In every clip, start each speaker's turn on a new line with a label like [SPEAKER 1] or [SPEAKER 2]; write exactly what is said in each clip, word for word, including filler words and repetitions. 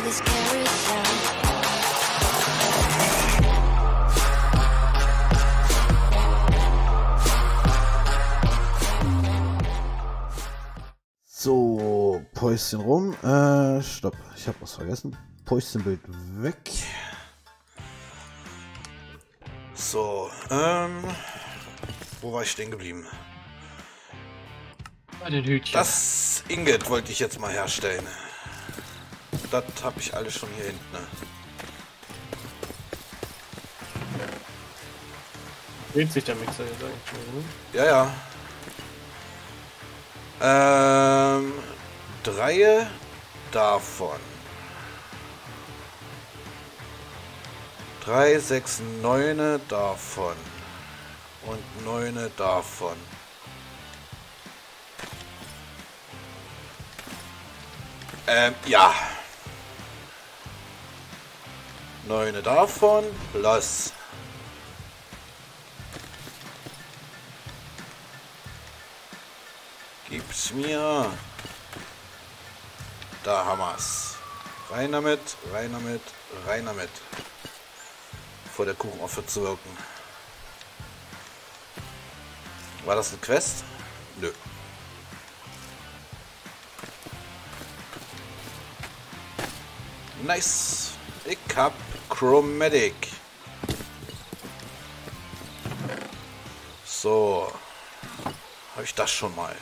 [SPEAKER 1] this carousel.
[SPEAKER 2] So, Päuschen rum. Äh, stopp. Ich habe was vergessen. Päuschenbild weg. So, ähm, wo war ich stehen geblieben?
[SPEAKER 3] Bei den Hütchen.
[SPEAKER 2] Das Ingot wollte ich jetzt mal herstellen. Das habe ich alles schon hier hinten. Ne?
[SPEAKER 3] Dreht sich der Mixer jetzt eigentlich schon, ne?
[SPEAKER 2] Ja, ja. Ähm, drei davon. Drei, sechs, neune davon. Und neune davon. Ähm, ja. Neune davon plus. Gib's mir. Da haben wir's. Rein damit, rein damit, rein damit. Bevor der Kuchen aufhört zu wirken. War das eine Quest? Nö. Nice. Ich hab Chromatic. So. Habe ich das schon mal.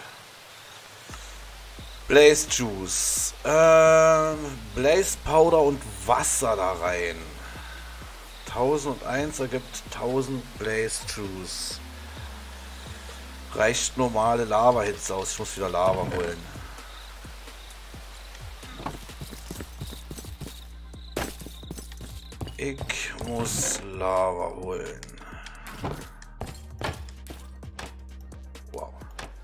[SPEAKER 2] Blaze Juice. Ähm, Blaze Powder und Wasser da rein. tausendeins ergibt tausend Blaze Juice. Reicht normale Lava-Hitze aus. Ich muss wieder Lava holen. Ich muss Lava holen. Wow.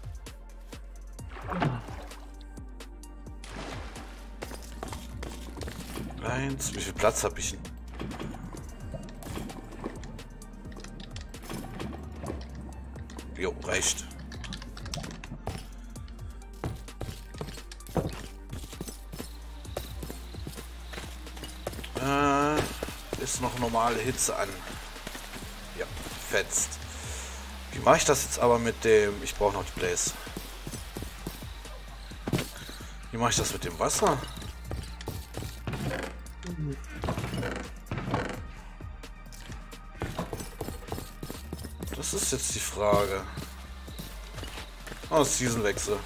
[SPEAKER 2] Eins. Wie viel Platz habe ich denn? Jo, reicht. Äh, ist noch normale Hitze an. Ja, fetzt. Wie mache ich das jetzt aber mit dem... Ich brauche noch die Blaze. Wie mache ich das mit dem Wasser? Das ist jetzt die Frage. Oh, Seasonwechsel.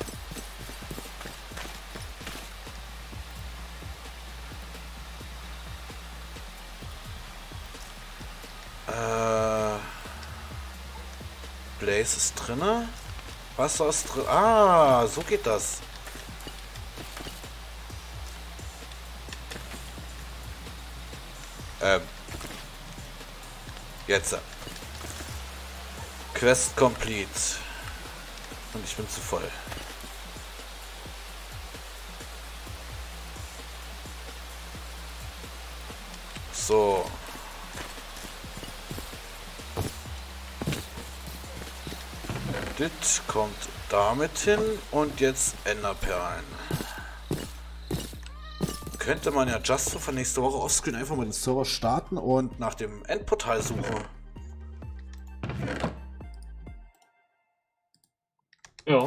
[SPEAKER 2] Äh, Blaze ist drinne. Wasser ist drin. Ah, so geht das. Ähm. Jetzt. Quest complete. Und ich bin zu voll. So. Das kommt damit hin und jetzt Enderperlen. Könnte man ja just für nächste Woche offscreen einfach mal den Server starten und nach dem Endportal suchen.
[SPEAKER 3] Ja.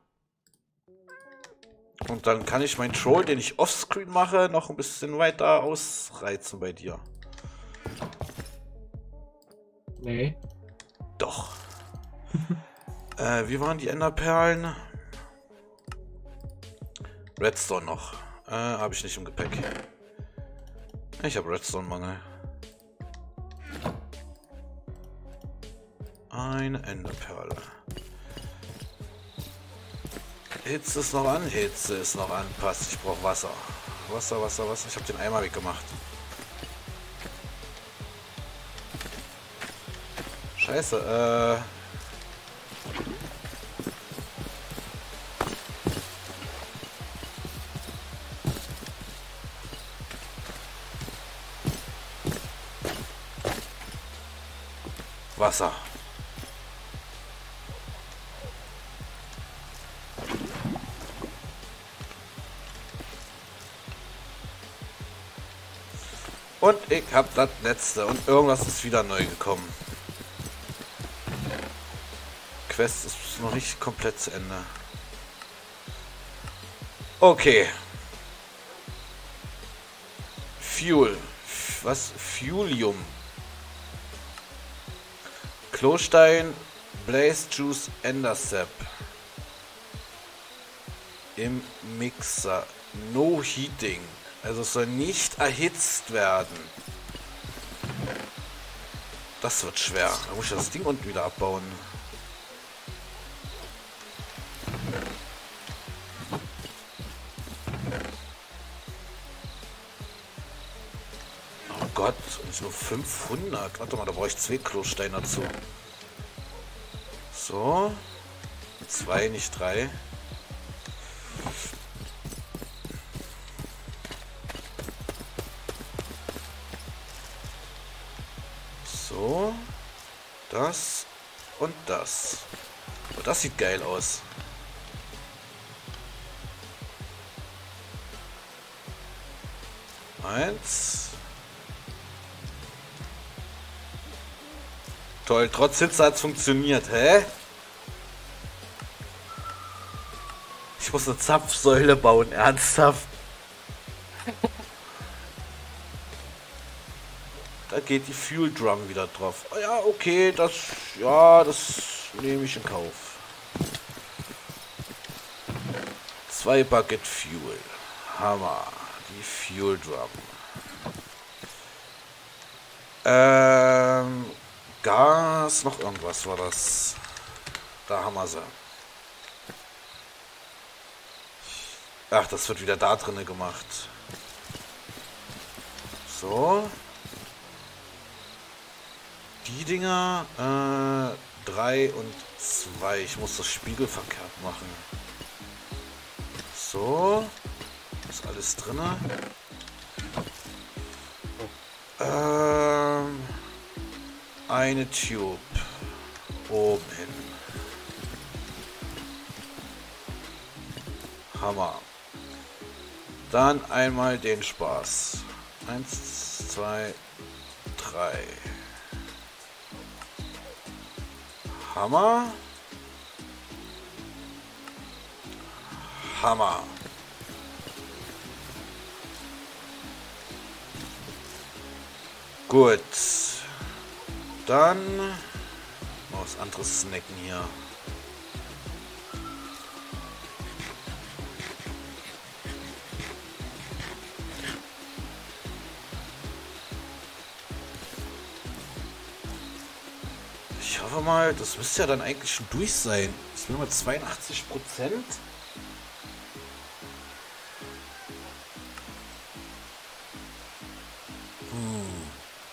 [SPEAKER 2] Und dann kann ich meinen Troll, den ich offscreen mache, noch ein bisschen weiter ausreizen bei dir.
[SPEAKER 3] Nee.
[SPEAKER 2] Doch. äh, wie waren die Enderperlen? Redstone noch. Äh, habe ich nicht im Gepäck. Ich habe Redstone-Mangel. Eine Enderperle. Hitze ist noch an, Hitze ist noch an. Passt, ich brauche Wasser. Wasser, Wasser, Wasser. Ich habe den Eimer weggemacht. Scheiße, äh... Wasser. Und ich hab das letzte. Und irgendwas ist wieder neu gekommen. Quest ist noch nicht komplett zu Ende. Okay. Fuel. Was? Fuelium. Klostein, Blaze Juice, Endersap. Im Mixer. No Heating. Also es soll nicht erhitzt werden. Das wird schwer. Da muss ich das Ding unten wieder abbauen. Oh Gott, und nur fünfhundert. Warte mal, da brauche ich zwei Klosteine dazu. So. Zwei, nicht drei. So. Das und das. Oh, das sieht geil aus. Eins. Toll, trotz Hitze hat es funktioniert, hä? Ich muss eine Zapfsäule bauen, ernsthaft. Da geht die Fuel Drum wieder drauf. Oh ja, okay, das, ja, das nehme ich in Kauf. Zwei Bucket Fuel. Hammer. Die Fuel Drum. Ähm, Gas, noch irgendwas war das. Da haben wir sie. Ach, das wird wieder da drinne gemacht. So. Die Dinger, äh, drei und zwei. Ich muss das spiegelverkehrt machen. So. Ist alles drinne. Ähm, eine Tube. Oben hin. Hammer. Dann einmal den Spaß. Eins, zwei, drei. Hammer. Hammer. Gut. Dann noch was anderes snacken hier. Ich hoffe mal, das müsste ja dann eigentlich schon durch sein. Das will mal zweiundachtzig Prozent. Hm.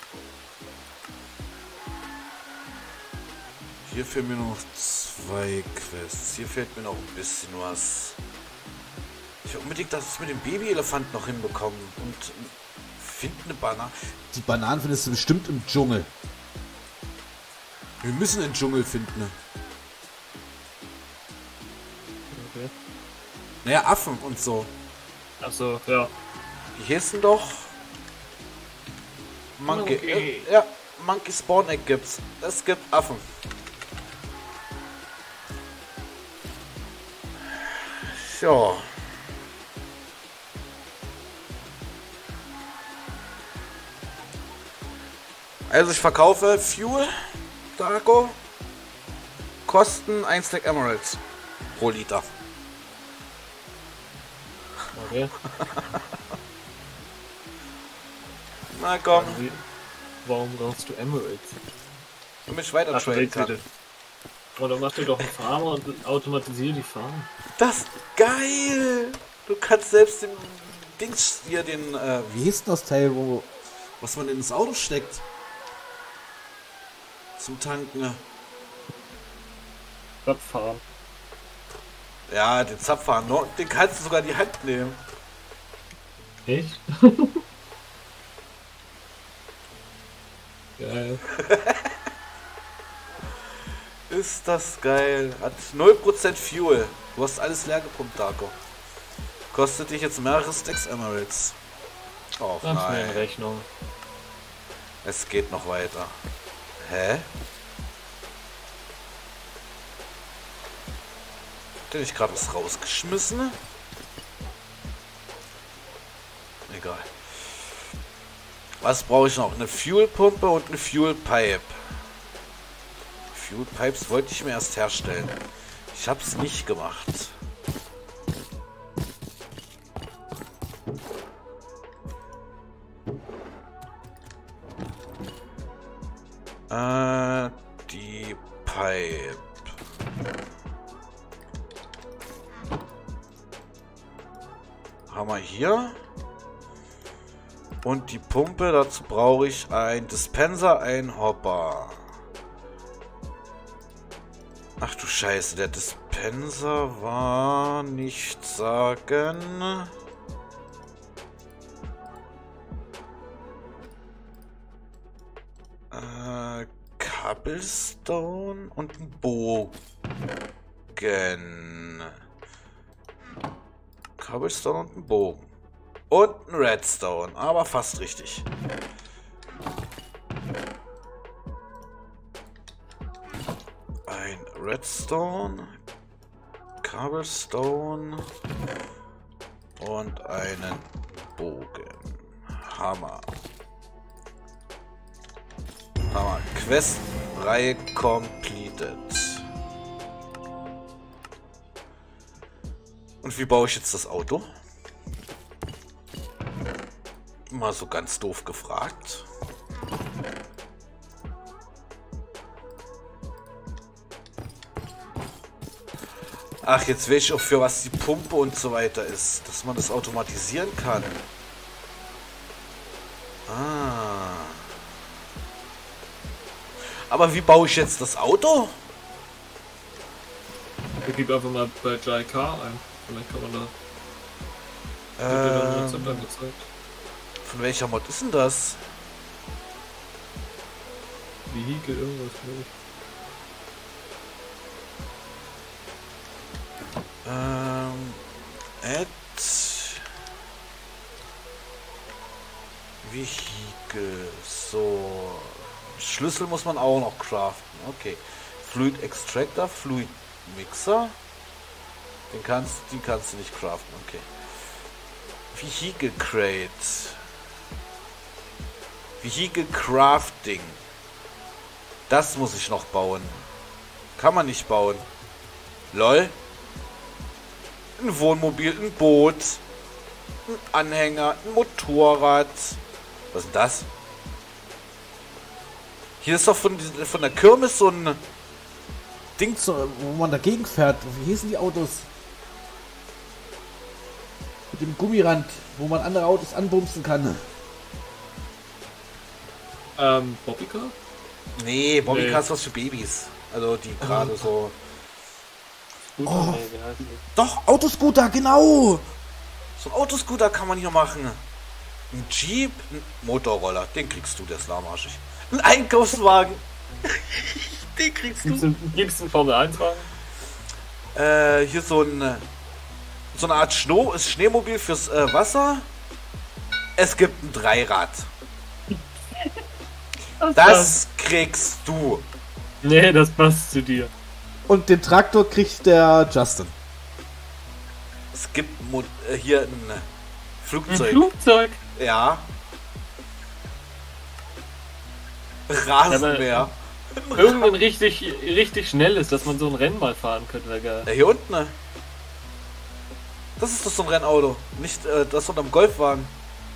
[SPEAKER 2] Hier fehlen mir noch zwei Quests. Hier fehlt mir noch ein bisschen was. Ich will unbedingt das mit dem Babyelefant noch hinbekommen. Und finde eine Banane.
[SPEAKER 1] Die Bananen findest du bestimmt im Dschungel.
[SPEAKER 2] Wir müssen den Dschungel finden.
[SPEAKER 3] Okay.
[SPEAKER 2] Naja, Affen und so.
[SPEAKER 3] Achso, ja.
[SPEAKER 2] Die hießen doch Monkey.
[SPEAKER 3] Okay.
[SPEAKER 2] Äh, ja, Monkey Spawn Egg gibt's. Es gibt Affen. So. Also ich verkaufe Fuel, Darko, kosten ein Stack Emeralds pro Liter.
[SPEAKER 3] Okay.
[SPEAKER 2] Na komm,
[SPEAKER 3] Wie- Warum brauchst du Emeralds?
[SPEAKER 2] damit ich weiter
[SPEAKER 3] Ach,
[SPEAKER 2] traden kann.
[SPEAKER 3] bitte. Oder mach dir doch einen Farmer und automatisiere die Farm.
[SPEAKER 2] Das ist geil! Du kannst selbst den Dings hier, den, äh,
[SPEAKER 1] Wie hieß denn das Teil, wo...
[SPEAKER 2] was man ins Auto steckt. Zum Tanken. ne?
[SPEAKER 3] Abfahren.
[SPEAKER 2] Ja, den Zapfhahn, no, den kannst du sogar in die Hand nehmen.
[SPEAKER 3] Echt? Geil.
[SPEAKER 2] Ist das geil. Hat null Prozent Fuel. Du hast alles leer gepumpt, Darko. Kostet dich jetzt mehrere Stacks Emeralds. Oh
[SPEAKER 3] Ganz mir in
[SPEAKER 2] nein.
[SPEAKER 3] Rechnung.
[SPEAKER 2] Es geht noch weiter. Hä? Hat der nicht gerade was rausgeschmissen? Egal. Was brauche ich noch? Eine Fuelpumpe und eine Fuel Pipe. Fuel Pipes wollte ich mir erst herstellen. Ich habe es nicht gemacht. Äh, die Pipe. Haben wir hier. Und die Pumpe, dazu brauche ich ein Dispenser, ein Hopper. Ach du Scheiße, der Dispenser war nicht sagen. Äh, Cobblestone und ein Bogen. Cobblestone und ein Bogen. Und ein Redstone, aber fast richtig. Ein Redstone, Cobblestone und einen Bogen. Hammer. Hammer. Quest-Reihe completed. Und wie baue ich jetzt das Auto? Mal so ganz doof gefragt. Ach, jetzt weiß ich auch, für was die Pumpe und so weiter ist. Dass man das automatisieren kann. Ah. Aber wie baue ich jetzt das Auto?
[SPEAKER 3] Ich gebe einfach mal bei J K ein. Vielleicht kann man da. Wird dir dann ein Rezept
[SPEAKER 2] Ähm,
[SPEAKER 3] angezeigt.
[SPEAKER 2] von welcher Mod ist denn das?
[SPEAKER 3] Vehikel, irgendwas, glaube ich.
[SPEAKER 2] Ähm, Add Vehicle. So. Schlüssel muss man auch noch craften. Okay. Fluid Extractor, Fluid Mixer. Den kannst, die kannst du nicht craften. Okay. Vehicle Crate. Vehicle Crafting. Das muss ich noch bauen. Kann man nicht bauen. Lol. Ein Wohnmobil, ein Boot, ein Anhänger, ein Motorrad. Was ist denn das? Hier ist doch von, von der Kirmes so ein
[SPEAKER 1] Ding, so, wo man dagegen fährt. Wie hießen die Autos? Mit dem Gummirand, wo man andere Autos anbumsen kann.
[SPEAKER 3] Ähm, Bobbycar?
[SPEAKER 2] Nee, Bobbycar
[SPEAKER 3] Nee.
[SPEAKER 2] ist was für Babys. Also die gerade so...
[SPEAKER 3] Scooter?
[SPEAKER 1] Oh.
[SPEAKER 3] Nee, wie heißt die?
[SPEAKER 1] Doch, Autoscooter, genau!
[SPEAKER 2] So ein Autoscooter kann man hier machen. Ein Jeep, ein Motorroller. Den kriegst du, der ist lahmarschig. Ein Einkaufswagen. Den kriegst
[SPEAKER 3] Gibt's
[SPEAKER 2] du.
[SPEAKER 3] einen, gibt's einen Formel eins Wagen?
[SPEAKER 2] Äh, hier so ein... So eine Art Schno Schneemobil fürs äh, Wasser. Es gibt ein Dreirad. Das kriegst du.
[SPEAKER 3] Nee, das passt zu dir.
[SPEAKER 1] Und den Traktor kriegt der Justin.
[SPEAKER 2] Es gibt Mo äh, hier ein
[SPEAKER 3] Ein
[SPEAKER 2] Flugzeug.
[SPEAKER 3] Flugzeug?
[SPEAKER 2] Ja. Rasenmäher.
[SPEAKER 3] Irgendein richtig, richtig schnelles, dass man so ein Rennen mal fahren könnte, wäre geil.
[SPEAKER 2] Ja, hier unten, ne? Das ist doch so ein Rennauto. Nicht äh, das unterm Golfwagen.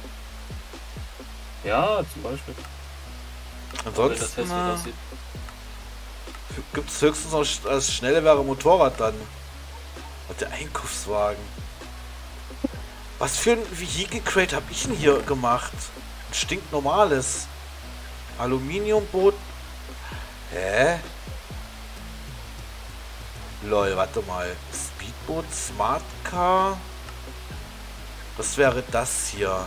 [SPEAKER 3] Ja, zum Beispiel. Wenn das
[SPEAKER 2] Ansonsten
[SPEAKER 3] hässlich
[SPEAKER 2] äh,
[SPEAKER 3] aussieht.
[SPEAKER 2] gibt es höchstens noch sch- das schnellere Motorrad dann. Und der Einkaufswagen. Was für ein Vehicle Crate habe ich denn hier gemacht? Ein stinknormales. Aluminiumboot. Hä? Lol, warte mal. Speedboot, Smart Car. Was wäre das hier?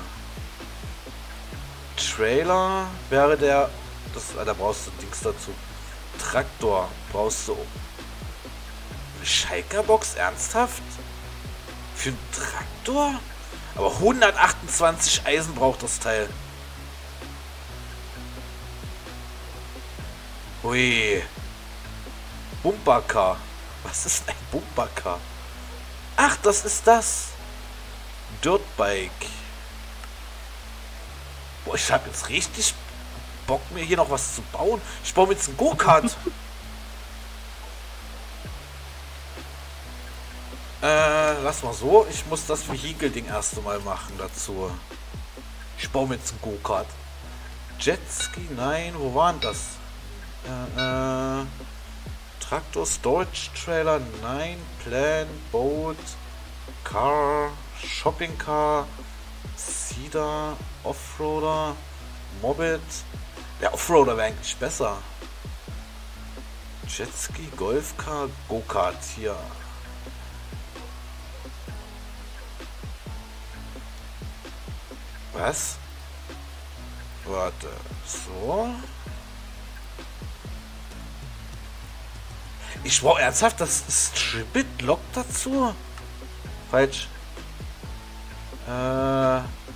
[SPEAKER 2] Trailer wäre der. Das, ah, da brauchst du Dings dazu. Traktor brauchst du. Eine Schalker-Box? Ernsthaft? Für einen Traktor? Aber hundertachtundzwanzig Eisen braucht das Teil. Hui. Bumpercar. Was ist ein Bumpercar? Ach, das ist das. Dirtbike. Boah, ich habe jetzt richtig Bock, mir hier noch was zu bauen. Ich baue mir jetzt einen Go-Kart. äh, lass mal so. Ich muss das Vehikel-Ding erst einmal machen dazu. Ich baue mir jetzt einen Go-Kart. Jetski, nein, wo waren das? Äh, äh, Traktor, Storage Trailer, nein, Plan, Boat, Car, Shopping Car, Cedar, Offroader, Moped. Der Offroader wäre eigentlich besser. Jetski, Golfcar, Go-Kart hier. Was? Warte, so. Ich brauche ernsthaft das Stripit Lock dazu. Falsch. Äh.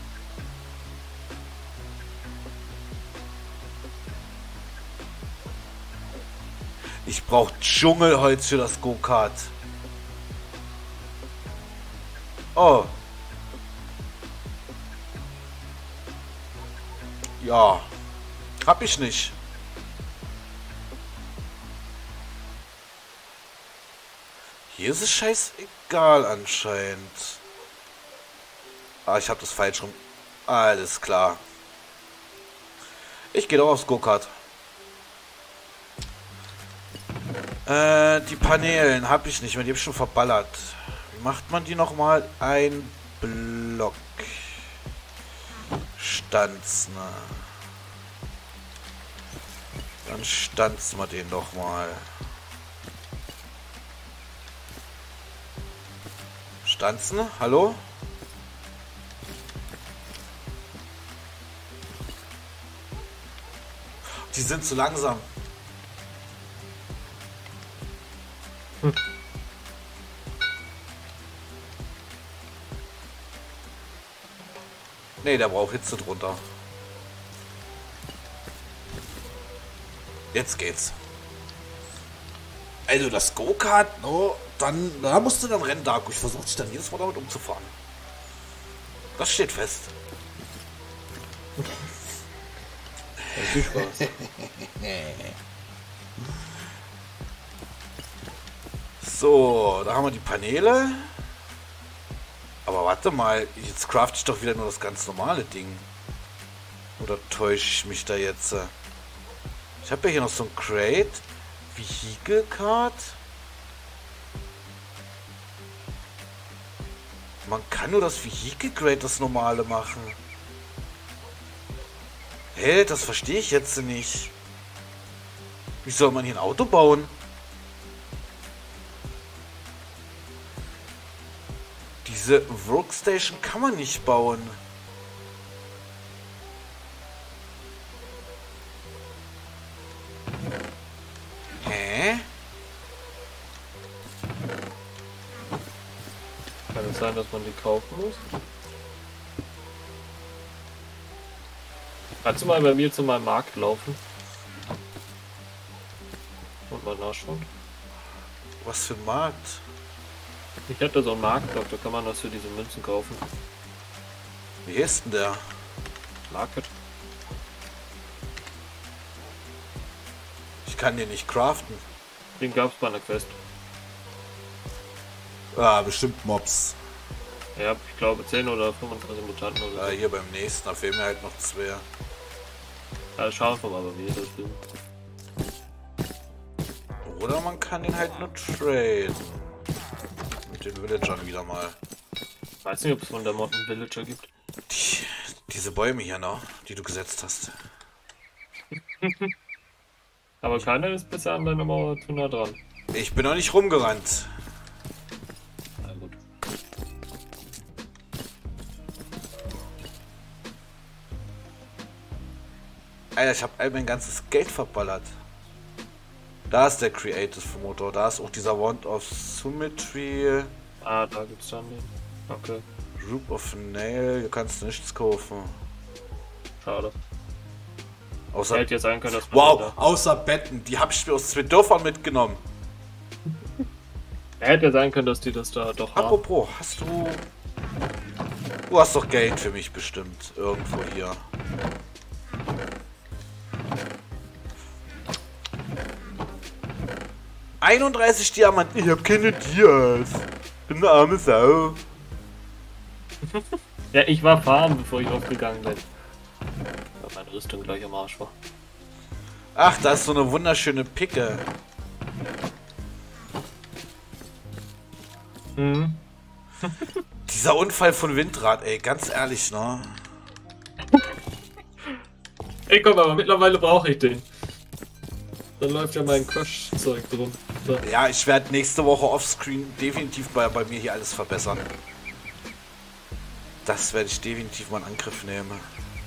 [SPEAKER 2] Ich brauche Dschungelholz für das Go-Kart. Oh. Ja. Hab ich nicht. Hier ist es scheißegal anscheinend. Ah, ich habe das falsch rum. Alles klar. Ich gehe doch aufs Go-Kart. Äh, die Paneelen habe ich nicht mehr. Die habe ich schon verballert. Wie macht man die nochmal? Ein Block. Stanzen. Dann stanzen wir den doch mal. Stanzen? Hallo? Die sind zu langsam. Hm. Nee, der braucht Hitze drunter. Jetzt geht's. Also das Go-Kart, oh, dann, da musst du dann rennen, Darko. Ich versuche dich dann jedes Mal damit umzufahren. Das steht fest.
[SPEAKER 3] Viel Spaß.
[SPEAKER 2] So, da haben wir die Paneele. Aber warte mal, jetzt craft ich doch wieder nur das ganz normale Ding. Oder täusche ich mich da jetzt? Ich habe ja hier noch so ein Crate. Vehicle Card. Man kann nur das Vehicle Crate, das normale, machen. Hä, hey, das verstehe ich jetzt nicht. Wie soll man hier ein Auto bauen? Diese Workstation kann man nicht bauen. Hä?
[SPEAKER 3] Kann es sein, dass man die kaufen muss? Kannst du mal bei mir zu meinem Markt laufen? Und mal nachschauen?
[SPEAKER 2] Was für ein Markt?
[SPEAKER 3] Ich hatte so einen Marktblock, da kann man das für diese Münzen kaufen.
[SPEAKER 2] Wie ist denn der?
[SPEAKER 3] Market.
[SPEAKER 2] Ich kann den nicht craften.
[SPEAKER 3] Den gab es bei einer Quest.
[SPEAKER 1] Ah, bestimmt Mobs.
[SPEAKER 3] Ja, ich glaube zehn oder fünfundzwanzig Mutanten oder so.
[SPEAKER 2] Ja, hier beim nächsten, da fehlen mir halt noch zwei.
[SPEAKER 3] Ja, schauen wir mal, wie das sind.
[SPEAKER 2] Oder man kann den halt nur traden. Mit den Villagern wieder mal.
[SPEAKER 3] Ich weiß nicht, ob es von der Mod einen Villager gibt.
[SPEAKER 2] Die, diese Bäume hier noch, die du gesetzt hast.
[SPEAKER 3] Aber keiner ist bisher an deiner Mauer zu nah dran.
[SPEAKER 2] Ich bin noch nicht rumgerannt.
[SPEAKER 3] Na gut.
[SPEAKER 2] Alter, ich habe all mein ganzes Geld verballert. Da ist der Creative Motor, da ist auch dieser Wand of Symmetry.
[SPEAKER 3] Ah, da gibt's dann den. Okay.
[SPEAKER 2] Group of Nail, du kannst nichts kaufen.
[SPEAKER 3] Schade.
[SPEAKER 2] Außer,
[SPEAKER 3] Hätte ja sein können, dass man
[SPEAKER 2] wow,
[SPEAKER 3] da-
[SPEAKER 2] außer Betten, die habe ich mir aus zwei Dörfern mitgenommen.
[SPEAKER 3] Hätte ja sein können, dass die das da doch haben.
[SPEAKER 2] Apropos, hast du... Du hast doch Geld für mich bestimmt, irgendwo hier. einunddreißig Diamanten, ich hab keine Dias. Bin eine arme Sau.
[SPEAKER 3] Ja, ich war fahren, bevor ich aufgegangen bin. Weil meine Rüstung gleich am Arsch war.
[SPEAKER 2] Ach, da ist so eine wunderschöne Picke.
[SPEAKER 3] Mhm.
[SPEAKER 2] Dieser Unfall von Windrad, ey, ganz ehrlich, ne?
[SPEAKER 3] Ey, komm, aber mittlerweile brauche ich den. Dann läuft ja mein Crush-Zeug drum. So.
[SPEAKER 2] Ja, ich werde nächste Woche offscreen definitiv bei, bei mir hier alles verbessern. Das werde ich definitiv mal in Angriff nehmen.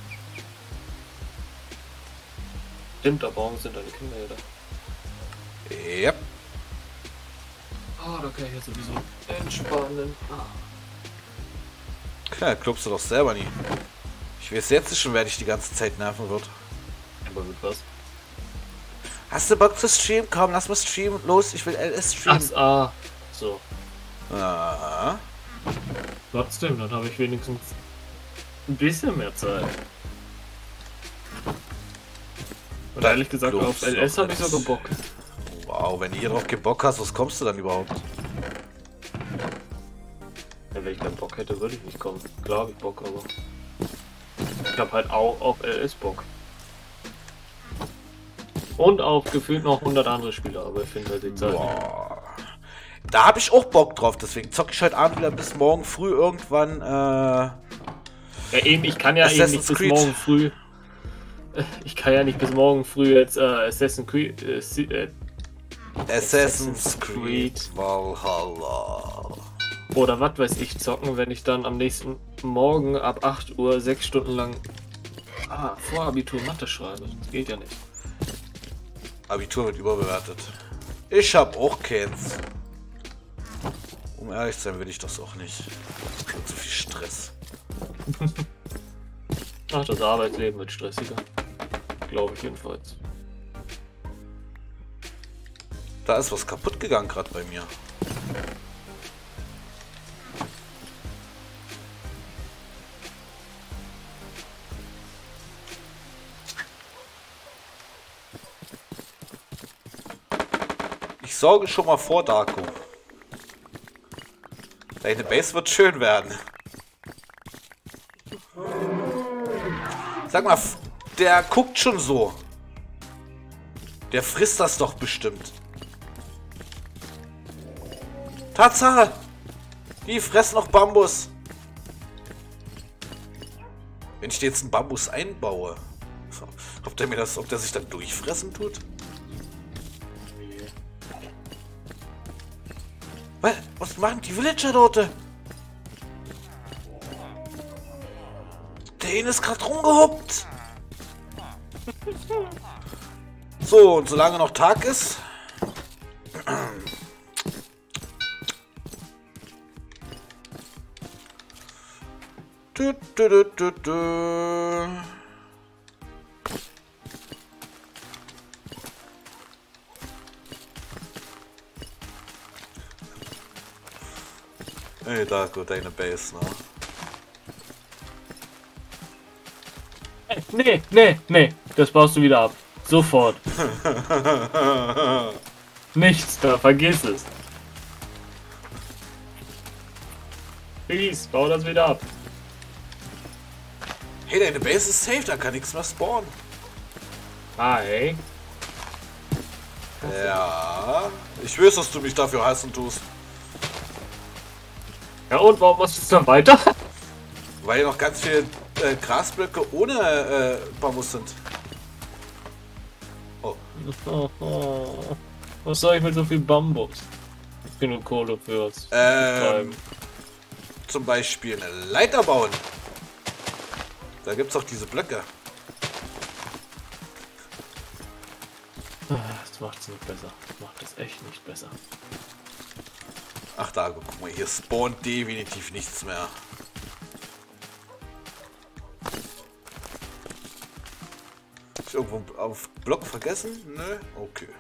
[SPEAKER 3] Stimmt, da morgen sind deine Kinder da.
[SPEAKER 2] Yep.
[SPEAKER 3] Ah, da kann ich jetzt sowieso entspannen. Ah.
[SPEAKER 2] Klar, glaubst du doch selber nie. Ich weiß jetzt schon, wer dich die ganze Zeit nerven wird.
[SPEAKER 3] Aber mit was?
[SPEAKER 2] Hast du Bock zu streamen? Komm, lass mal streamen. Los, ich will L S streamen.
[SPEAKER 3] Ach, ah. So.
[SPEAKER 2] Ah.
[SPEAKER 3] Trotzdem, dann habe ich wenigstens ein bisschen mehr Zeit. Und
[SPEAKER 2] Das
[SPEAKER 3] ehrlich gesagt,
[SPEAKER 2] glaubst
[SPEAKER 3] auf
[SPEAKER 2] du
[SPEAKER 3] L S
[SPEAKER 2] doch
[SPEAKER 3] habe ich
[SPEAKER 2] nicht.
[SPEAKER 3] sogar Bock.
[SPEAKER 2] Wow, wenn du hier drauf keinen Bock hast, was kommst du dann überhaupt?
[SPEAKER 3] Ja, wenn ich keinen Bock hätte, würde ich nicht kommen. Klar habe ich Bock, aber ich habe halt auch auf L S Bock. Und auf gefühlt noch hundert andere Spiele, aber ich finde halt die Zeit nicht.
[SPEAKER 2] Boah. Da habe ich auch Bock drauf, deswegen zocke ich heute Abend wieder bis morgen früh irgendwann. Äh,
[SPEAKER 3] Ja, eben, ich kann ja eben
[SPEAKER 2] Assassin's
[SPEAKER 3] nicht bis
[SPEAKER 2] Creed.
[SPEAKER 3] morgen früh. Ich kann ja nicht bis morgen früh jetzt äh, Assassin's Creed. Äh, Si- äh,
[SPEAKER 2] Assassin's Creed Valhalla.
[SPEAKER 3] oder was weiß ich zocken, wenn ich dann am nächsten Morgen ab acht Uhr sechs Stunden lang ah, Vorabitur Mathe schreibe. Das geht ja nicht.
[SPEAKER 2] Abitur wird überbewertet. Ich hab auch keins. Um ehrlich zu sein, will ich das auch nicht. Das wird zu viel Stress.
[SPEAKER 3] Ach, das Arbeitsleben wird stressiger. Glaube ich jedenfalls.
[SPEAKER 2] Da ist was kaputt gegangen gerade bei mir. Ich sorge schon mal vor, Darko. Deine Base wird schön werden. Sag mal, f- der guckt schon so. Der frisst das doch bestimmt. Tatsache! Die fressen noch Bambus. Wenn ich dir jetzt einen Bambus einbaue, ob der mir das, ob der sich dann durchfressen tut? Was, was machen die Villager dort? Der eine ist gerade rumgehoppt. So, und solange noch Tag ist. Du, du, du, du, du. Hey, Darko, deine Base, ne?
[SPEAKER 3] Nee, nee, nee. Das baust du wieder ab. Sofort. Nichts da, vergiss es. Please, bau das wieder ab.
[SPEAKER 2] Hey, deine Base ist safe, da kann nichts mehr spawnen.
[SPEAKER 3] Ah, hey.
[SPEAKER 2] Ja, ich weiß, dass du mich dafür heißen tust.
[SPEAKER 3] Ja, und warum machst du es dann weiter?
[SPEAKER 2] Weil hier noch ganz viele äh, Grasblöcke ohne äh, Bambus sind. Oh,
[SPEAKER 3] Oh, oh. Was soll ich mit so viel Bambus? Genug Kohle fürs
[SPEAKER 2] ähm,
[SPEAKER 3] Treiben.
[SPEAKER 2] zum Beispiel eine Leiter bauen. Da gibt's auch diese Blöcke.
[SPEAKER 3] Das macht es nicht besser. Das macht es echt nicht besser.
[SPEAKER 2] Ach da, guck mal, hier spawnt definitiv nichts mehr. Ich irgendwo auf Block vergessen? Nö? Okay.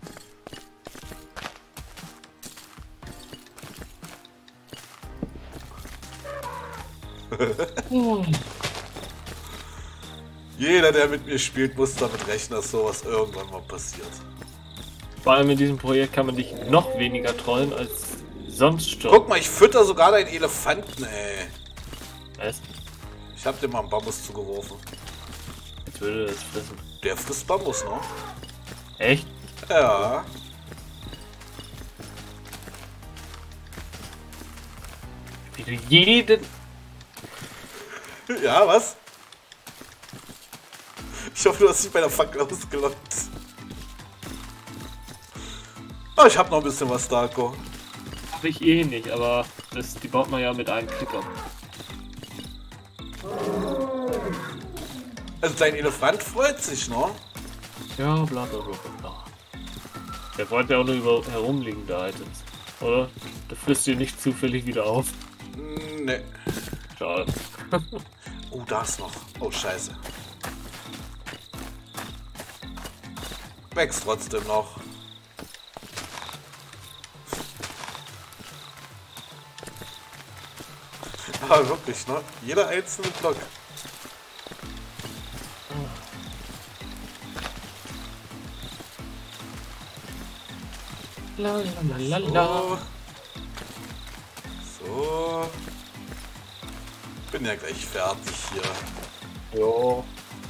[SPEAKER 2] Jeder, der mit mir spielt, muss damit rechnen, dass sowas irgendwann mal passiert.
[SPEAKER 3] Vor allem in diesem Projekt kann man dich noch weniger trollen als sonst schon.
[SPEAKER 2] Guck mal, ich fütter sogar deinen Elefanten, ey.
[SPEAKER 3] Was?
[SPEAKER 2] Ich hab dir mal einen Bambus zugeworfen.
[SPEAKER 3] Jetzt würde das fressen.
[SPEAKER 2] Der frisst Bambus, ne?
[SPEAKER 3] Echt?
[SPEAKER 2] Ja.
[SPEAKER 3] Wie du jeden...
[SPEAKER 2] Ja, was? Ich hoffe, du hast dich bei der Fackel ausgelockt. Oh, ich hab noch ein bisschen was, Darko.
[SPEAKER 3] Hab ich eh nicht, aber das, die baut man ja mit einem Klick ab.
[SPEAKER 2] Also dein Elefant freut sich, ne?
[SPEAKER 3] Ja, bla bla bla bla. Der wollte ja auch nur über herumliegende Items, oder? Der frisst dir nicht zufällig wieder auf.
[SPEAKER 2] Ne.
[SPEAKER 3] Schade.
[SPEAKER 2] Oh, da ist noch. Oh, scheiße. Wächst trotzdem noch. Aber wirklich, ne? Jeder einzelne Block.
[SPEAKER 3] La la la la.
[SPEAKER 2] So. So. Bin ja gleich fertig hier.
[SPEAKER 3] Jo.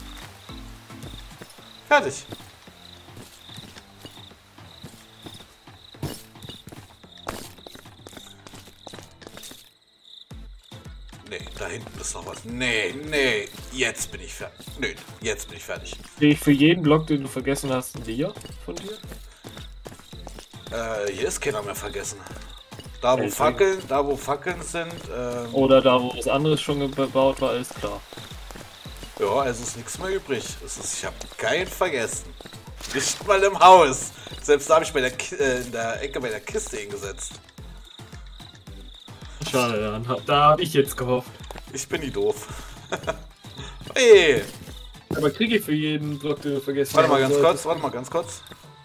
[SPEAKER 2] Fertig. Nee, da hinten ist noch was. Nee, nee, jetzt bin ich fertig. Nee, jetzt bin ich fertig.
[SPEAKER 3] Sehe ich für jeden Block, den du vergessen hast, ein Dia von dir?
[SPEAKER 2] Äh, hier ist keiner mehr vergessen. Da wo
[SPEAKER 3] Okay.
[SPEAKER 2] Fackeln, da wo Fackeln sind, ähm,
[SPEAKER 3] Oder da, wo was anderes schon gebaut war, ist klar.
[SPEAKER 2] ja, es ist nichts mehr übrig. Es ist, ich habe keinen vergessen. Nicht mal im Haus. Selbst da habe ich bei der Ki äh, in der Ecke bei der Kiste hingesetzt.
[SPEAKER 3] Schade, ja. Da habe ich jetzt gehofft.
[SPEAKER 2] Ich bin nie doof. Hey,
[SPEAKER 3] Aber kriege ich für jeden Block, den du vergessen
[SPEAKER 2] warte mal
[SPEAKER 3] haben
[SPEAKER 2] ganz
[SPEAKER 3] solltest?
[SPEAKER 2] kurz, warte mal ganz kurz.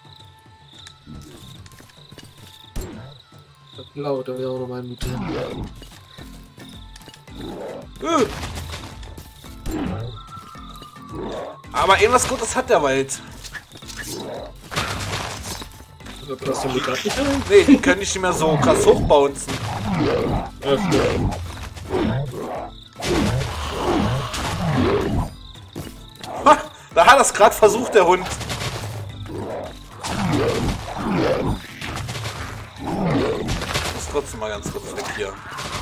[SPEAKER 3] Lauter wäre auch noch mein Mutter.
[SPEAKER 2] Äh. Aber irgendwas Gutes hat der Wald.
[SPEAKER 3] Passt du mir grad nicht ein?
[SPEAKER 2] Nee, die können nicht mehr so krass hochbouncen.
[SPEAKER 3] Ja, stimmt.
[SPEAKER 2] Ha, da hat er es gerade versucht, der Hund. Ich muss trotzdem mal ganz kurz weg hier.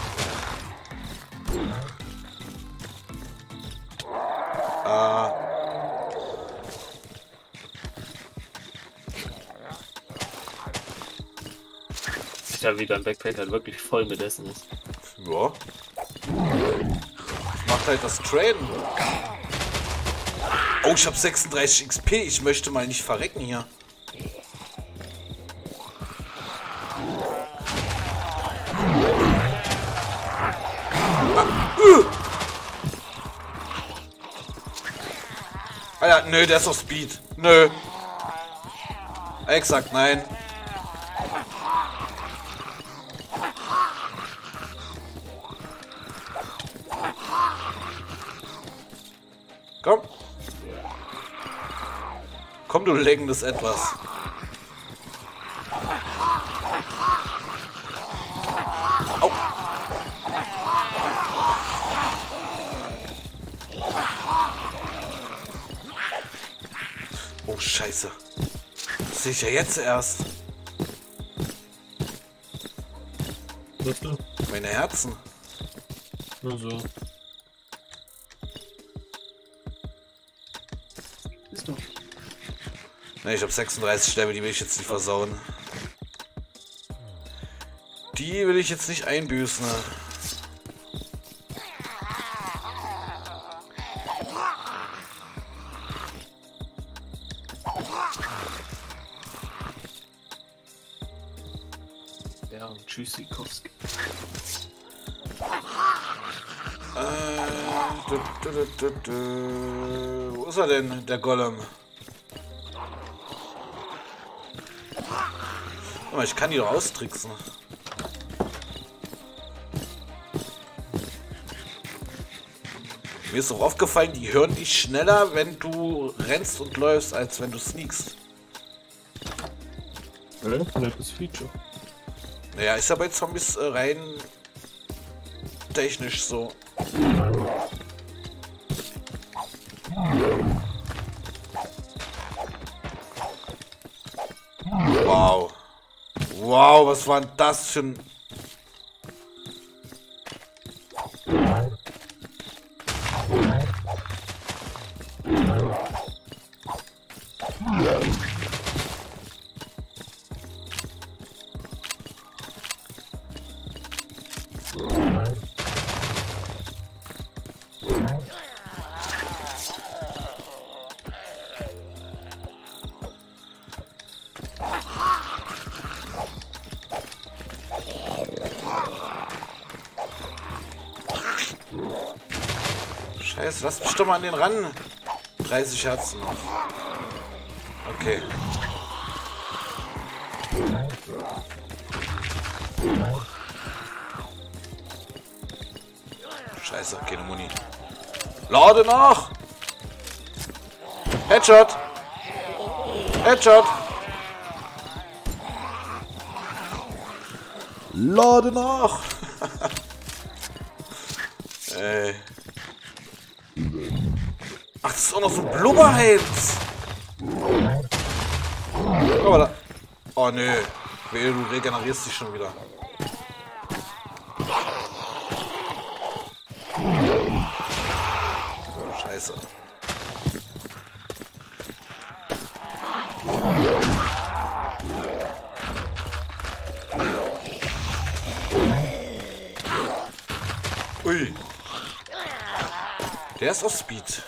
[SPEAKER 2] Ah.
[SPEAKER 3] Ist ja wieder ein Backpack halt wirklich voll mit Essen ist.
[SPEAKER 2] Ja. Macht halt das Traden. Oh, ich habe sechsunddreißig X P. Ich möchte mal nicht verrecken hier. Ah, uh. Alter, nö, der ist auf Speed. Nö. Exakt, nein. Komm. Komm, du lenkendes Etwas. Au. Oh, Scheiße. Das sehe ich ja jetzt erst.
[SPEAKER 3] Was du?
[SPEAKER 2] Meine Herzen.
[SPEAKER 3] Nur so. Ist doch.
[SPEAKER 2] Ne, ich habe sechsunddreißig Level, die will ich jetzt nicht versauen. Die will ich jetzt nicht einbüßen.
[SPEAKER 3] Ja, und Tschüssikowski.
[SPEAKER 2] Äh, Wo ist er denn, der Golem? Aber ich kann die doch austricksen. Mir ist auch aufgefallen, die hören dich schneller, wenn du rennst und läufst, als wenn du sneakst.
[SPEAKER 3] Ja, nettes Feature.
[SPEAKER 2] Naja, ist ja bei Zombies äh, rein technisch so. Wow. Wow, was war denn das für ein... Scheiße, lass mich doch mal an den ran. dreißig Herzen noch. Okay. Scheiße, keine Muni. Lade noch! Headshot! Headshot! Lade noch! Ey. Ach, das ist auch noch so ein Blubberhals! Oh, da. Oh nö. Wehe, du regenerierst dich schon wieder. Scheiße. Ui. Der ist auf Speed.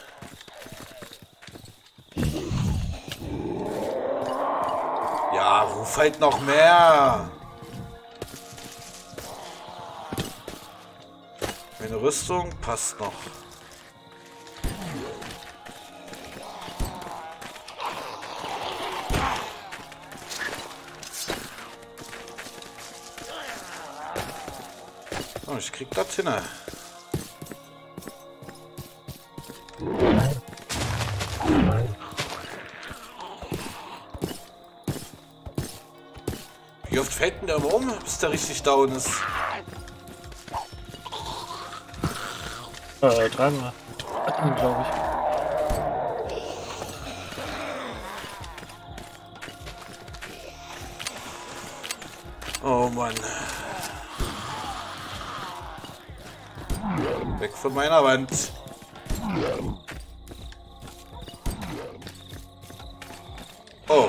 [SPEAKER 2] Ja, ruf halt noch mehr. Meine Rüstung passt noch. Oh, ich krieg das hin. Wie oft fällt denn der immer um, bis der richtig down ist?
[SPEAKER 3] Äh, dreimal. Glaube ich.
[SPEAKER 2] Oh Mann. Weg von meiner Wand. Oh.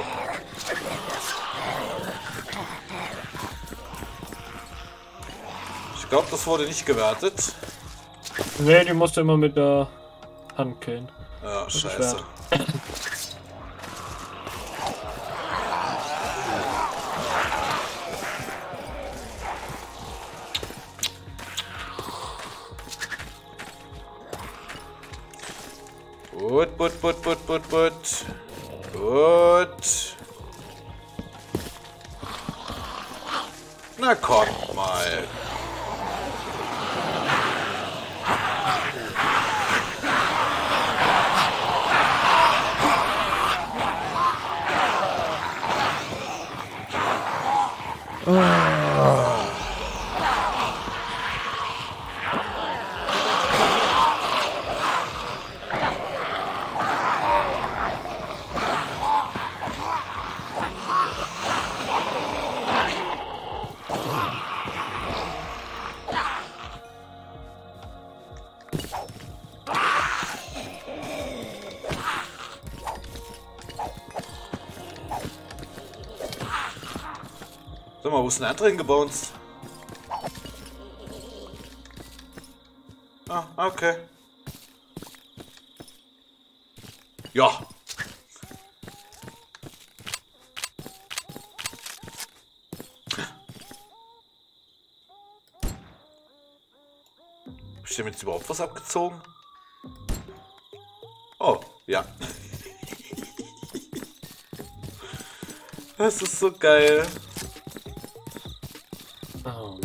[SPEAKER 2] Ich glaube, das wurde nicht gewertet.
[SPEAKER 3] Nee, die musste immer mit der Hand killen.
[SPEAKER 2] Ja, scheiße. Gut, gut, gut, gut, gut, gut. Gut. Na kommt mal. Sag mal, wo ist denn der andere hingebounced? Ah, okay. Ja. Hab ich dem jetzt überhaupt was abgezogen? Oh, ja. Das ist so geil.
[SPEAKER 3] Oh Mann.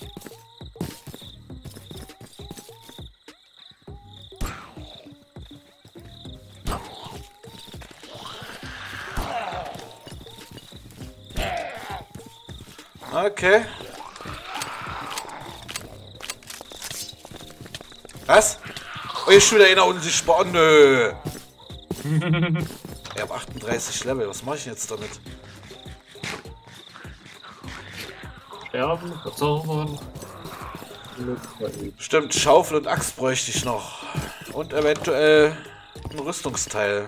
[SPEAKER 2] Okay. Was? Oh, hier ist schon wieder einer unsichtbar. Nö. Ich habe achtunddreißig Level. Was mache ich jetzt damit?
[SPEAKER 3] Sterben, verzaubern.
[SPEAKER 2] Stimmt, Schaufel und Axt bräuchte ich noch. Und eventuell ein Rüstungsteil.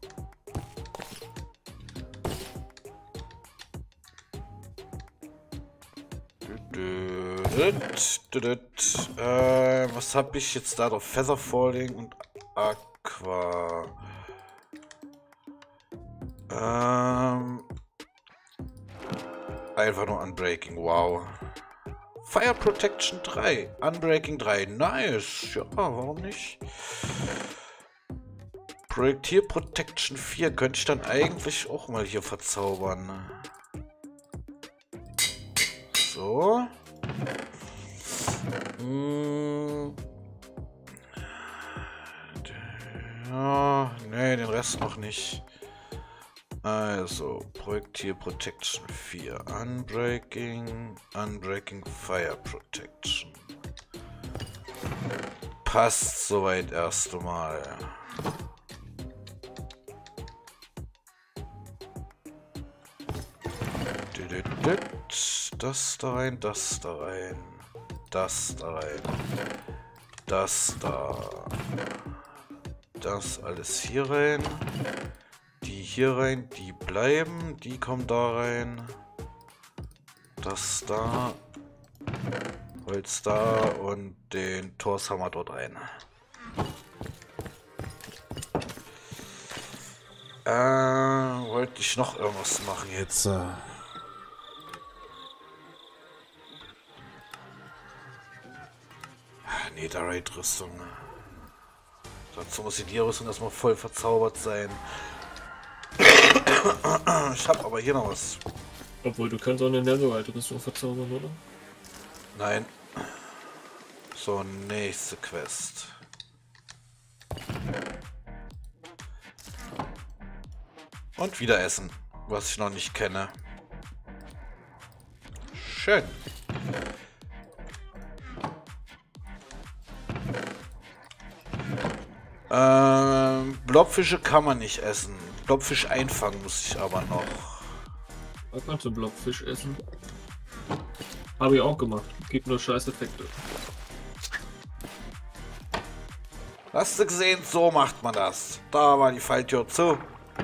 [SPEAKER 2] Äh, was habe ich jetzt da noch? Feather Falling und Aqua. Ähm, einfach nur Unbreaking, wow. Fire Protection drei, Unbreaking drei, nice. Ja, warum nicht? Projektil Protection vier könnte ich dann eigentlich auch mal hier verzaubern. So. Hm. Ja, nee, den Rest noch nicht. Also, Projektil Protection vier, Unbreaking, Unbreaking Fire Protection. Passt soweit erst einmal. Das da rein, das da rein, das da rein, das da, das alles hier rein, die hier rein, die bleiben, die kommen da rein, das da, Holz da und den Torshammer dort rein. Äh, wollte ich noch irgendwas machen jetzt? Äh Nee, der Raid-Rüstung. Dazu muss die Rüstung erstmal voll verzaubert sein. Ich habe aber hier noch was.
[SPEAKER 3] Obwohl, du kannst auch eine Netherite-Rüstung verzaubern, oder?
[SPEAKER 2] Nein. So, nächste Quest. Und wieder essen, was ich noch nicht kenne. Schön. Ähm, Blobfische kann man nicht essen. Blobfisch einfangen muss ich aber noch.
[SPEAKER 3] Da kannst du Blobfisch essen. Habe ich auch gemacht. Gibt nur scheiß Effekte.
[SPEAKER 2] Hast du gesehen? So macht man das. Da war die Falltür zu.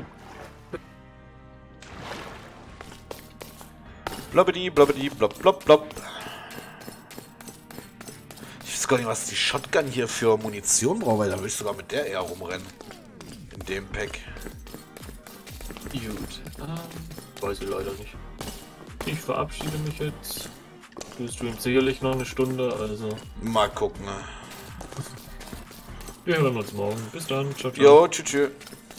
[SPEAKER 2] Blobbidi, blobbidi, blob, blob, blob. Ich weiß gar nicht, was die Shotgun hier für Munition braucht, weil da will ich sogar mit der eher rumrennen. In dem Pack.
[SPEAKER 3] Gut. Ähm, weiß ich leider nicht. Ich verabschiede mich jetzt. Du streamst sicherlich noch eine Stunde, also.
[SPEAKER 2] Mal gucken.
[SPEAKER 3] Wir hören uns morgen. Bis dann. Ciao, ciao.
[SPEAKER 2] Jo, tschüss, tschüss.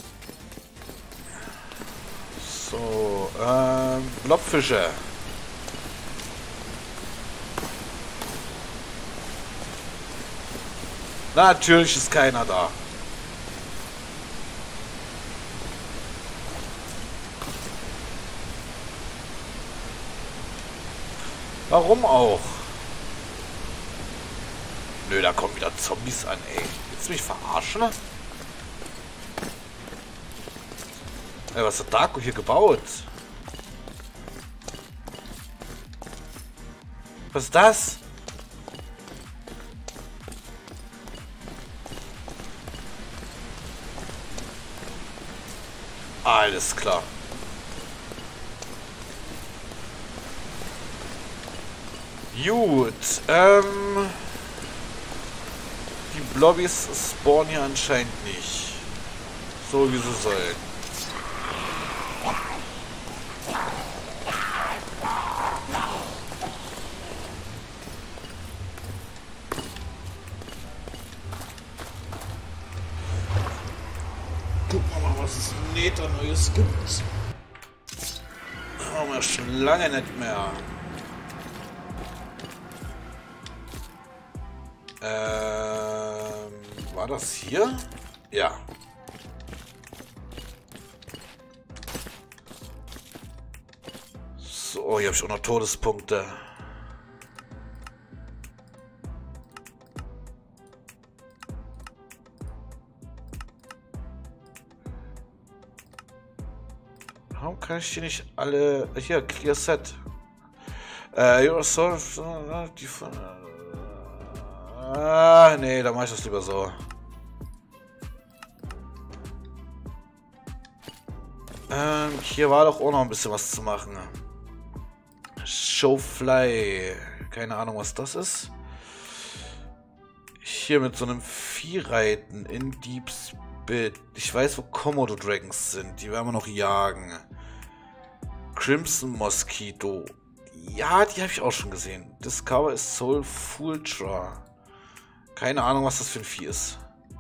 [SPEAKER 2] So, ähm, Blobfische. Natürlich ist keiner da. Warum auch? Nö, da kommen wieder Zombies an, ey. Willst du mich verarschen? Ey, was hat Darko hier gebaut? Was ist das? Alles klar. Gut, ähm... die Blobbies spawnen hier anscheinend nicht. So wie sie sollen. gucken wir mal, was es im Nether Neues gibt. Haben wir schon lange nicht mehr. Ähm, war das hier? Ja. So, hier habe ich auch noch Todespunkte. Warum kann ich die nicht alle... Hier, Clear Set. Äh, You're so... Die von... Ah, nee, da mache ich das lieber so. Ähm, hier war doch auch noch ein bisschen was zu machen. Showfly. Keine Ahnung, was das ist. Hier mit so einem Vieh reiten in Deep Spit. Ich weiß, wo Komodo Dragons sind. Die werden wir noch jagen. Crimson Mosquito. Ja, die habe ich auch schon gesehen. Discover is Soul Fultra. Keine Ahnung, was das für ein Vieh ist.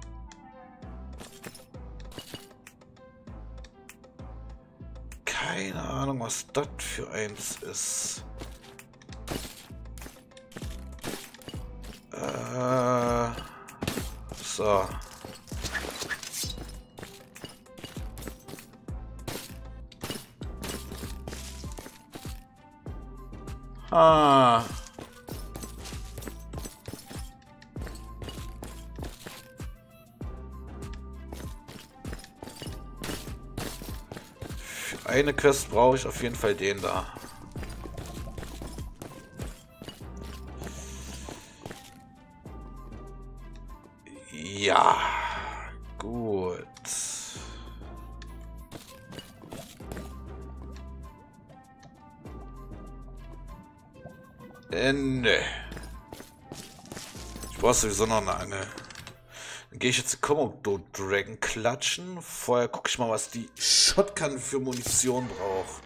[SPEAKER 2] Keine Ahnung, was das für eins ist. Äh, so. Ah. Für eine Quest brauche ich auf jeden Fall den da. Ja, gut. Ende. Ich brauche sowieso noch eine Angel. Dann gehe ich jetzt Komodo Dragon klatschen. Vorher gucke ich mal, was die Shotgun für Munition braucht.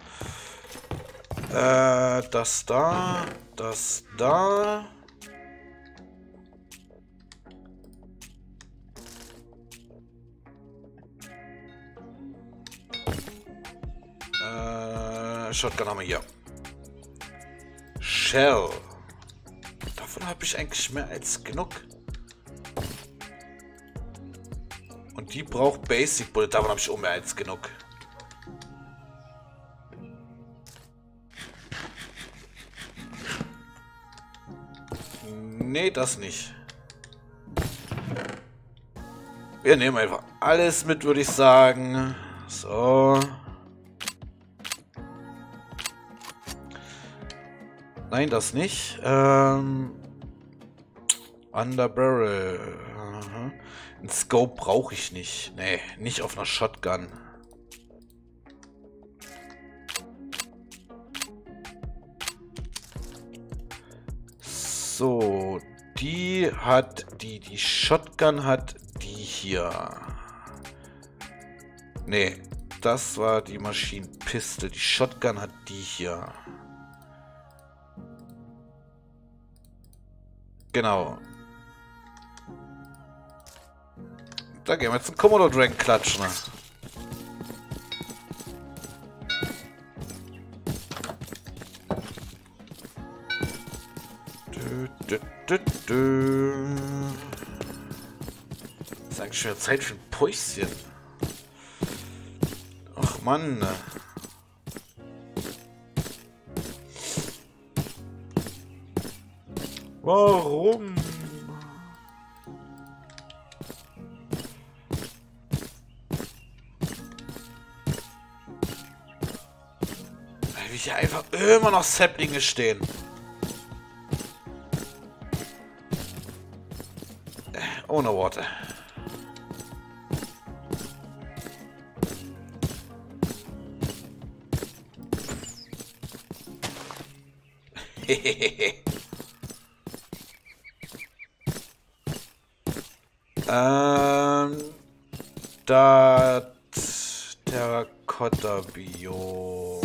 [SPEAKER 2] Äh, das da, das da. Äh, Shotgun haben wir hier. Shell. Davon habe ich eigentlich mehr als genug. Und die braucht Basic Bullet. Davon habe ich auch mehr als genug. Nee, das nicht. Wir nehmen einfach alles mit, würde ich sagen. So. Nein, das nicht. Ähm, Under Barrel. Aha. Ein Scope brauche ich nicht. Nee, nicht auf einer Shotgun. So, die hat die, die Shotgun hat die hier. Nee, das war die Maschinenpistole. Die Shotgun hat die hier. Genau. Da gehen wir jetzt einen Komodo Dragon klatschen. Du, du, du, du. Das ist eigentlich schon wieder Zeit für ein Päuschen. Ach Mann. Warum? Weil hier einfach immer noch Saplinge stehen. Äh, ohne Worte. Hehehe. Ähm, das Terrakotta-Biom.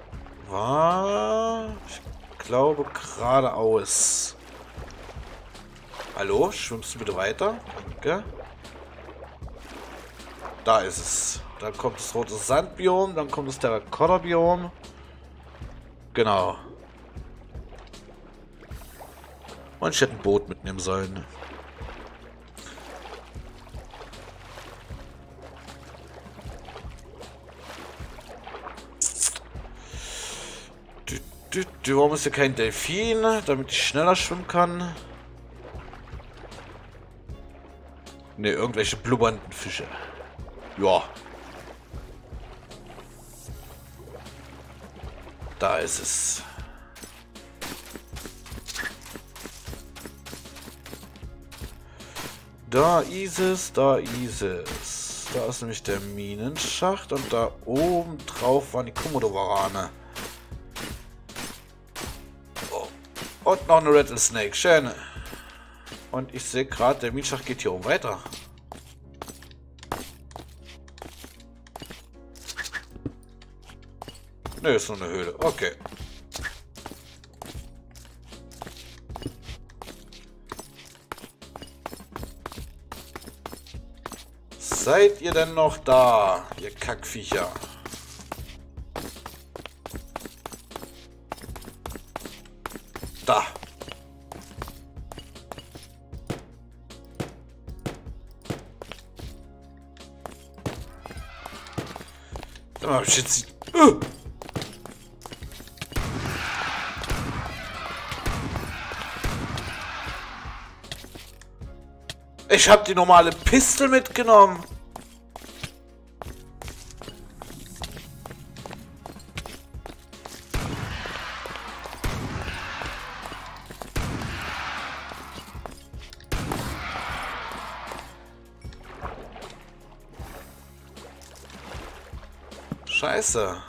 [SPEAKER 2] War, ich glaube, geradeaus. Hallo, schwimmst du bitte weiter? Danke. Da ist es. Dann kommt das rote Sandbiom, dann kommt das Terrakotta-Biom. Genau. Und ich hätte ein Boot mitnehmen sollen. Du, du, warum ist hier kein Delfin, damit ich schneller schwimmen kann? Ne, irgendwelche blubbernden Fische. Ja. Da ist es. Da ist es, da ist es. Da ist nämlich der Minenschacht und da oben drauf waren die Komodo-Warane. Oh. Und noch eine Rattlesnake, schön. Und ich sehe gerade, der Minenschacht geht hier oben weiter. Ne, ist nur eine Höhle. Okay. Seid ihr denn noch da, ihr Kackviecher? Da. Sag mal, shit. Uh. Ich habe die normale Pistole mitgenommen. Scheiße.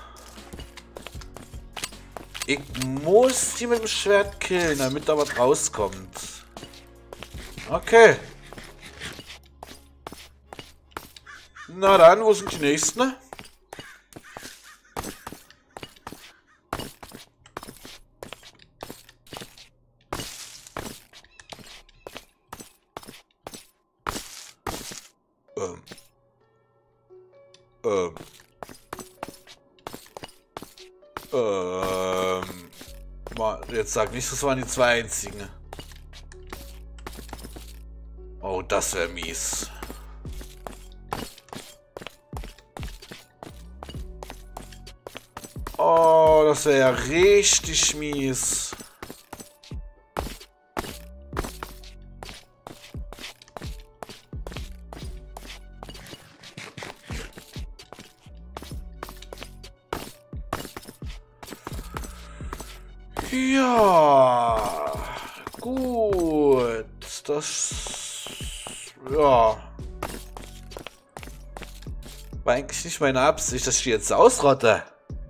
[SPEAKER 2] Ich muss die mit dem Schwert killen, damit da was rauskommt. Okay. Na dann, wo sind die nächsten? Ähm. Ähm. Ähm. Jetzt sag nicht, das waren die zwei einzigen. Oh, das wäre mies. Oh, das wäre ja richtig mies. Ja, gut. Das, ja, war eigentlich nicht meine Absicht, dass ich die jetzt ausrotte.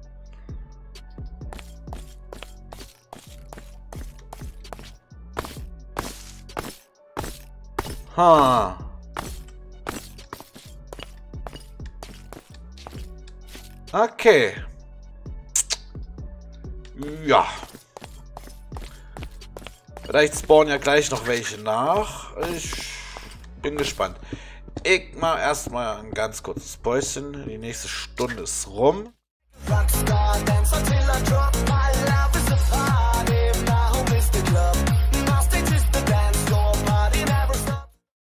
[SPEAKER 2] Ha. Okay. Ja. Vielleicht spawnen ja gleich noch welche nach. Ich bin gespannt. Ich mache erstmal ein ganz kurzes Päuschen. Die nächste Stunde ist rum. Rockstar, dance until I drop.